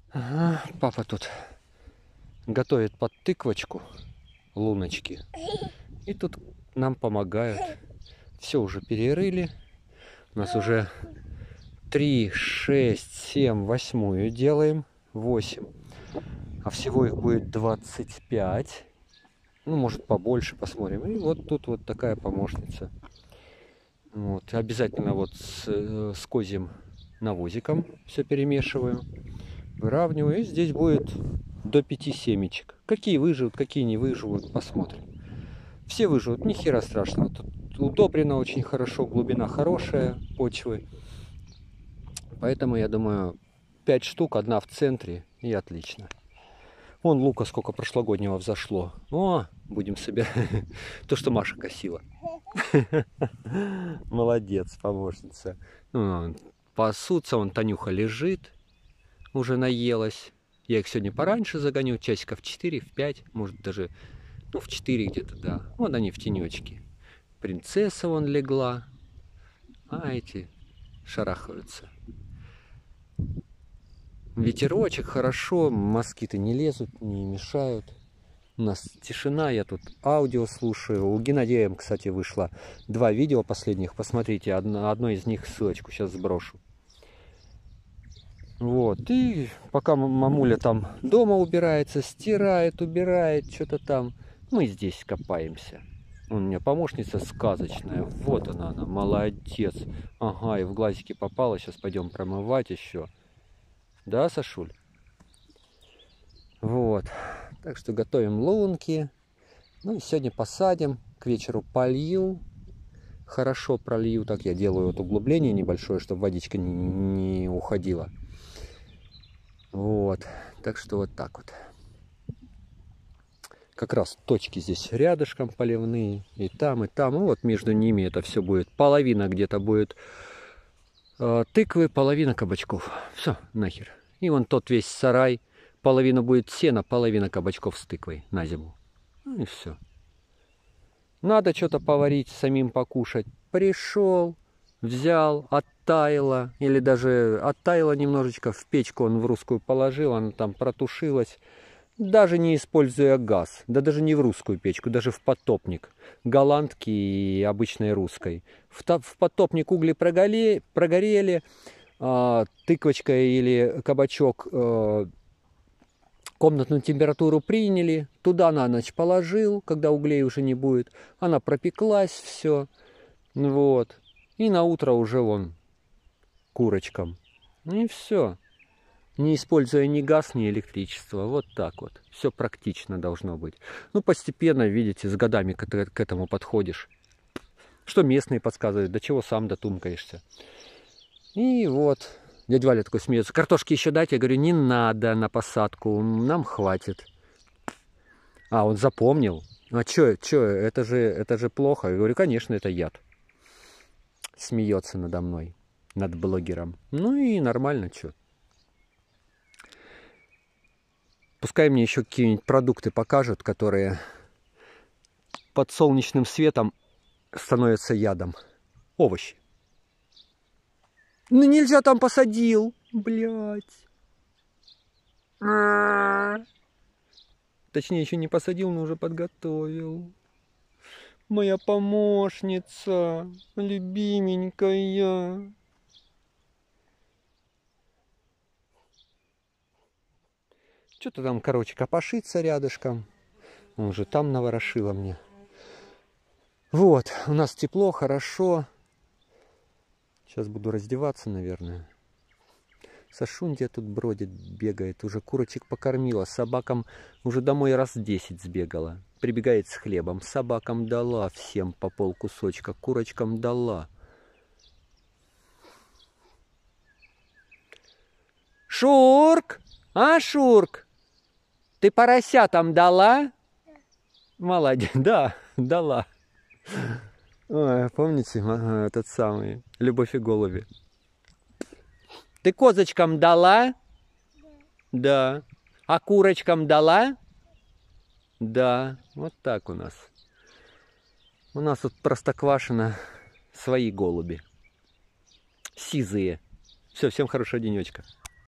Ага, папа тут готовит под тыквочку луночки. И тут нам помогают. Все уже перерыли. У нас уже 3, 6, 7, 8 делаем. 8. А всего их будет 25. Ну, может, побольше, посмотрим. И вот тут вот такая помощница. Вот. Обязательно вот с козьим навозиком все перемешиваю. Выравниваю. И здесь будет до 5 семечек. Какие выживут, какие не выживут, посмотрим. Все выживут, ни хера страшного. Тут удобрено очень хорошо, глубина хорошая почвы. Поэтому, я думаю, 5 штук, одна в центре, и отлично. Вон лука сколько прошлогоднего взошло. О, будем собирать. То, что Маша косила. Молодец, помощница. Ну, пасутся, вон Танюха лежит, уже наелась. Я их сегодня пораньше загоню, часиков в 4, в 5, может даже, ну, в 4 где-то, да. Вон они в тенечке. Принцесса вон легла, а эти шарахаются. Ветерочек, хорошо, москиты не лезут, не мешают. У нас тишина, я тут аудио слушаю. У Геннадия М, кстати, вышло 2 видео последних. Посмотрите, одно из них ссылочку сейчас сброшу. Вот, и пока мамуля там дома убирается, стирает, убирает, что-то там, мы здесь копаемся. У меня помощница сказочная, вот она, молодец. Ага, и в глазики попала, сейчас пойдем промывать еще. Да, Сашуль? Вот, так что готовим лунки. Ну и сегодня посадим, к вечеру полью. Хорошо пролью, так я делаю вот углубление небольшое, чтобы водичка не уходила. Вот, так что вот так вот. Как раз точки здесь рядышком поливные, и там, и там. И вот между ними это все будет. Половина где-то будет тыквы, половина кабачков. Все, нахер. И вон тот весь сарай. Половина будет сена, половина кабачков с тыквой на зиму. Ну и все. Надо что-то поварить, самим покушать. Пришел, взял, оттаяло. Или даже оттаяло немножечко. В печку он в русскую положил, она там протушилась. Даже не используя газ. Да даже не в русскую печку, даже в подтопник. Голландки и обычной русской. В подтопник угли прогорели. Тыквочка или кабачок комнатную температуру приняли, туда на ночь положил, когда углей уже не будет, она пропеклась, все, вот, и на утро уже вон курочкам, и все, не используя ни газ, ни электричество, вот так вот, все практично должно быть. Ну, постепенно, видите, с годами к этому подходишь, что местные подсказывают, до чего сам дотумкаешься, и вот. Дядя Валя такой смеется. Картошки еще дать? Я говорю, не надо на посадку, нам хватит. А, он запомнил. А чё, это же плохо. Я говорю, конечно, это яд. Смеется надо мной, над блогером. Ну и нормально, чё. Пускай мне еще какие-нибудь продукты покажут, которые под солнечным светом становятся ядом. Овощи. Ну нельзя, там посадил. Блять. Точнее, еще не посадил, но уже подготовил. Моя помощница, любименькая. Что-то там, короче, копошится рядышком. Он уже там наворошила мне. Вот, у нас тепло, хорошо. Сейчас буду раздеваться, наверное. Сашунья тут бродит, бегает. Уже курочек покормила. Собакам уже домой раз 10 сбегала. Прибегает с хлебом. Собакам дала всем по полкусочка. Курочкам дала. Шурк! А, Шурк? Ты поросятам дала? Молодец. Да, дала. Ой, помните этот самый «Любовь и голуби»? Ты козочкам дала? Да. А курочкам дала? Да. Вот так у нас. У нас тут Простоквашино свои голуби. Сизые. Все, всем хорошего денечка.